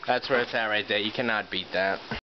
That's where it's at right there. You cannot beat that.